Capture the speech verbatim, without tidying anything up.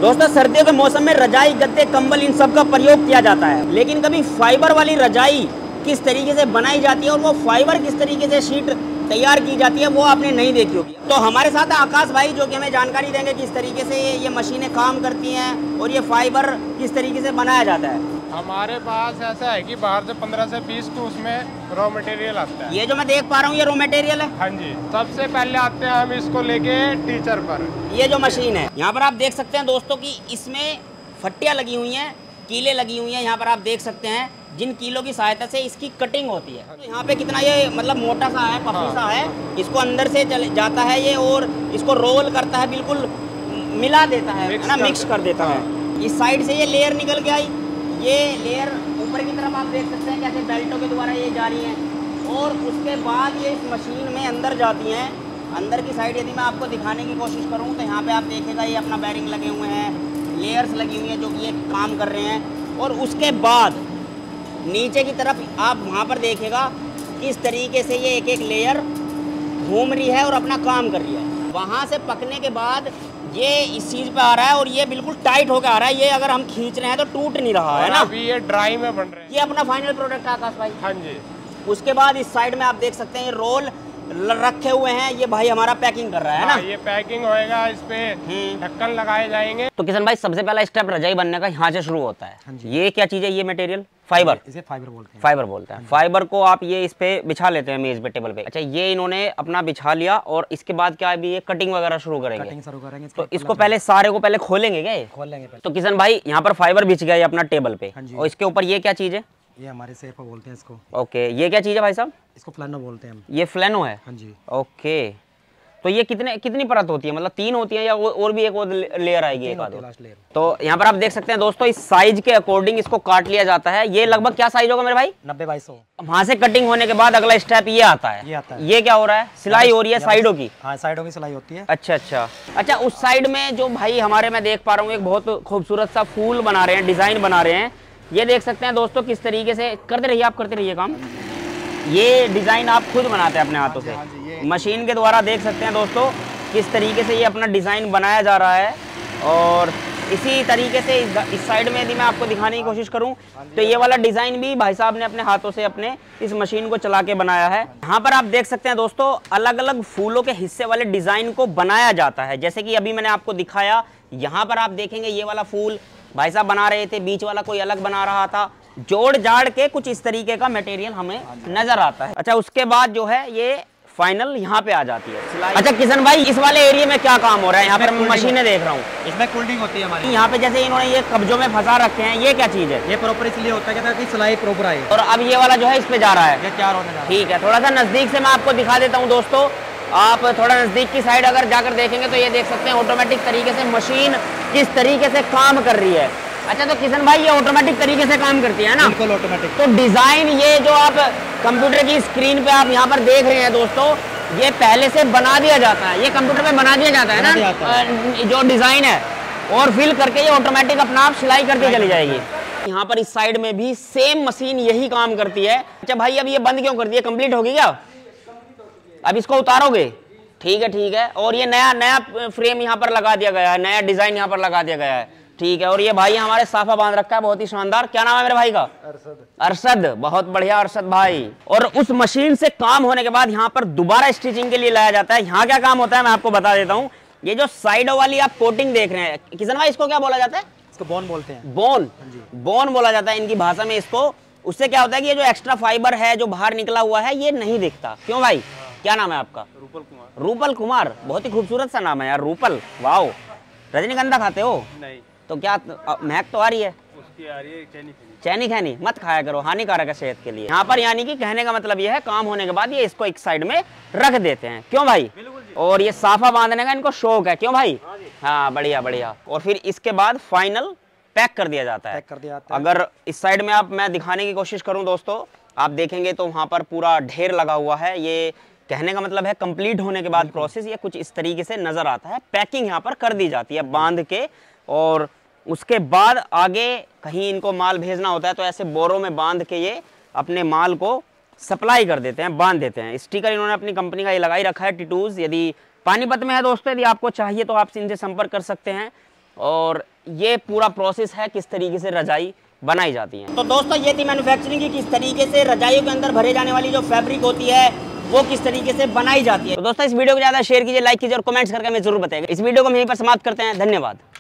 दोस्तों सर्दियों के मौसम में रजाई, गद्दे, कंबल इन सब का प्रयोग किया जाता है, लेकिन कभी फाइबर वाली रजाई किस तरीके से बनाई जाती है और वो फाइबर किस तरीके से शीट तैयार की जाती है वो आपने नहीं देखी होगी। तो हमारे साथ है आकाश भाई जो कि हमें जानकारी देंगे किस तरीके से ये मशीनें काम करती हैं और ये फाइबर किस तरीके से बनाया जाता है। हमारे पास ऐसा है कि बाहर से पंद्रह से बीस को उसमें रॉ मटेरियल आता है। ये जो मैं देख पा रहा हूँ ये रॉ मटेरियल है। हाँ जी, सबसे पहले आते हैं हम इसको लेके टीचर पर। ये जो मशीन है यहाँ पर आप देख सकते हैं दोस्तों की इसमें फट्टियाँ लगी हुई हैं, कीले लगी हुई हैं। यहाँ पर आप देख सकते हैं जिन कीलों की सहायता से इसकी कटिंग होती है। तो यहाँ पे कितना ये मतलब मोटा सा है, पफी सा है, इसको अंदर से चले जाता है ये और इसको रोल करता है, बिल्कुल मिला देता है ना, मिक्स कर देता है। इस साइड से ये लेयर निकल के आई, ये लेयर ऊपर की तरफ आप देख सकते हैं कैसे बेल्टों के द्वारा ये जा रही हैं और उसके बाद ये इस मशीन में अंदर जाती हैं। अंदर की साइड यदि मैं आपको दिखाने की कोशिश करूँ तो यहाँ पे आप देखेगा ये अपना बैरिंग लगे हुए हैं, लेयर्स लगी हुई हैं जो कि ये काम कर रहे हैं। और उसके बाद नीचे की तरफ आप वहाँ पर देखेगा किस तरीके से ये एक एक लेयर घूम रही है और अपना काम कर रही है। वहाँ से पकने के बाद ये इस चीज पे आ रहा है और ये बिल्कुल टाइट होकर आ रहा है। ये अगर हम खींच रहे हैं तो टूट नहीं रहा है ना। अभी ये ड्राई में बन रहे हैं। ये अपना फाइनल प्रोडक्ट है आकाश भाई। हाँ जी। उसके बाद इस साइड में आप देख सकते हैं ये रोल रखे हुए हैं, ये भाई हमारा पैकिंग कर रहा है ना। ये पैकिंग होएगा, इस पे ढक्कन लगाए जाएंगे। तो किशन भाई सबसे पहला स्टेप रजाई बनने का यहाँ से शुरू होता है। ये क्या चीज है? ये मटेरियल फाइबर, इसे फाइबर बोलते हैं। फाइबर बोलते हैं। फाइबर को आप ये इस पे बिछा लेते हैं मेज पे, टेबल पे। अच्छा, ये इन्होंने अपना बिछा लिया और इसके बाद क्या अभी ये कटिंग वगैरह शुरू करेंगे? कटिंग शुरू करेंगे। तो इसको पहले सारे को पहले खोलेंगे क्या? खोल लेंगे पहले। तो किशन भाई यहाँ पर फाइबर बिछ गया है अपना टेबल पे और इसके ऊपर ये क्या चीज है? ये हमारे सेफ बोलते हैं इसको। ओके, ये क्या चीज है भाई साहब? इसको फ्लैनो बोलते हैं हम। ये फ्लैनो है? हाँ जी। ओके, तो ये कितने कितनी परत होती है? मतलब तीन होती है या और भी एक और लेयर आएगी? एक आध लास्ट लेयर। तो यहाँ पर आप देख सकते हैं दोस्तों इस साइज के अकॉर्डिंग इसको काट लिया जाता है। ये लगभग क्या साइज होगा मेरे भाई? नब्बे बाई सौ। वहाँ से कटिंग होने के बाद अगला स्टेप ये आता है। ये आता है। ये क्या हो रहा है? सिलाई हो रही है साइडों की? हाँ, साइडों की सिलाई होती है। अच्छा अच्छा अच्छा। उस साइड में जो भाई हमारे मैं देख पा रहा हूँ एक बहुत खूबसूरत सा फूल बना रहे हैं, डिजाइन बना रहे हैं। ये देख सकते हैं दोस्तों किस तरीके से करते रहिए आप, करते रहिए काम। ये डिजाइन आप खुद बनाते हैं अपने हाथों से, मशीन के द्वारा। देख सकते हैं दोस्तों किस तरीके से ये अपना डिजाइन बनाया जा रहा है। और इसी तरीके से इस, इस साइड में यदि मैं आपको दिखाने की कोशिश करूं तो ये वाला डिजाइन भी भाई साहब ने अपने हाथों से अपने इस मशीन को चला के बनाया है। यहाँ पर आप देख सकते हैं दोस्तों अलग अलग फूलों के हिस्से वाले डिजाइन को बनाया जाता है। जैसे कि अभी मैंने आपको दिखाया, यहाँ पर आप देखेंगे ये वाला फूल भाई साहब बना रहे थे, बीच वाला कोई अलग बना रहा था। जोड़ जाड़ के कुछ इस तरीके का मटेरियल हमें नजर आता है। अच्छा, उसके बाद जो है ये फाइनल यहाँ पे आ जाती है। अच्छा किशन भाई, इस वाले एरिया में क्या काम हो रहा है? यहाँ पर मशीनें देख रहा हूँ, इसमें कूलिंग होती है हमारी। यहाँ पे जैसे इन्होंने ये कब्जों में फंसा रखे हैं, ये क्या चीज है? ये प्रॉपर इसलिए होता है कि सिलाई प्रॉपर आए। और अब ये वाला जो है इस पे जा रहा है, ये तैयार होने जा रहा है। ठीक है, थोड़ा सा नजदीक से मैं आपको दिखा देता हूँ दोस्तों। आप थोड़ा नजदीक की साइड अगर जाकर देखेंगे तो ये देख सकते हैं ऑटोमेटिक तरीके से मशीन किस तरीके से काम कर रही है। अच्छा, तो किशन भाई ये ऑटोमेटिक तरीके से काम करती है ना? बिल्कुल ऑटोमेटिक। तो डिजाइन ये जो आप कंप्यूटर की स्क्रीन पे आप यहाँ पर देख रहे हैं दोस्तों, ये पहले से बना दिया जाता है, ये कंप्यूटर पे बना दिया जाता है ना जो डिजाइन है, और फिल करके ये ऑटोमेटिक अपना आप सिलाई करके चली जाएगी। यहाँ पर इस साइड में भी सेम मशीन यही काम करती है। अच्छा भाई, अब ये बंद क्यों कर दिया? कंप्लीट होगी क्या? अब इसको उतारोगे? ठीक है ठीक है। और ये नया नया फ्रेम यहाँ पर लगा दिया गया है, नया डिजाइन यहाँ पर लगा दिया गया है, ठीक है। और ये भाई हमारे साफा बांध रखा है, बहुत ही शानदार। क्या नाम है मेरे भाई का? अरशद। अरशद, बहुत बढ़िया अरशद भाई। और उस मशीन से काम होने के बाद यहाँ पर दोबारा स्टिचिंग के लिए लाया जाता है। यहाँ क्या काम होता है मैं आपको बता देता हूँ। ये जो साइडों वाली आप कोटिंग देख रहे हैं किशन भाई, इसको क्या बोला जाता है? इसको बोन बोलते हैं। बोन, बोन बोला जाता है इनकी भाषा में इसको। उससे क्या होता है कि ये जो एक्स्ट्रा फाइबर है जो बाहर निकला हुआ है ये नहीं दिखता। क्यों भाई, क्या नाम है आपका? रूपल कुमार। रूपल कुमार, बहुत ही खूबसूरत सा नाम है यार, रूपल। वाओ, रजनीगंधा खाते हो? नहीं। तो क्या महक तो आ रही है? उसकी आ रही है चैनी खैनी। चैनी खैनी मत खाया करो, हानिकारक है सेहत के लिए। यहाँ पर यानी कि कहने का मतलब ये है काम होने के बाद ये इसको एक साइड में रख देते हैं। क्यों भाई? और ये साफा बांधने का इनको शौक है। क्यों भाई? हाँ, बढ़िया बढ़िया। और फिर इसके बाद फाइनल पैक कर दिया जाता है। पैक कर दिया जाता है। अगर इस साइड में आप मैं दिखाने की कोशिश करूं दोस्तों, आप देखेंगे तो वहां पर पूरा ढेर लगा हुआ है। ये कहने का मतलब है कंप्लीट होने के बाद प्रोसेस ये कुछ इस तरीके से नजर आता है। पैकिंग यहाँ पर कर दी जाती है बांध के, और उसके बाद आगे कहीं इनको माल भेजना होता है तो ऐसे बोरों में बांध के ये अपने माल को सप्लाई कर देते हैं, बांध देते हैं। स्टिकर इन्होंने अपनी कंपनी का ये लगाई रखा है, टिटूज। यदि पानीपत में है दोस्तों, यदि आपको चाहिए तो आप इनसे संपर्क कर सकते हैं। और ये पूरा प्रोसेस है किस तरीके से रजाई बनाई जाती है। तो दोस्तों ये थी मैन्युफैक्चरिंग की, किस तरीके से रजाइयों के अंदर भरे जाने वाली जो फैब्रिक होती है वो किस तरीके से बनाई जाती है। तो दोस्तों इस वीडियो को ज़्यादा शेयर कीजिए, लाइक कीजिए और कमेंट्स करके हमें जरूर बताइएगा। इस वीडियो को हम यहीं पर समाप्त करते हैं। धन्यवाद।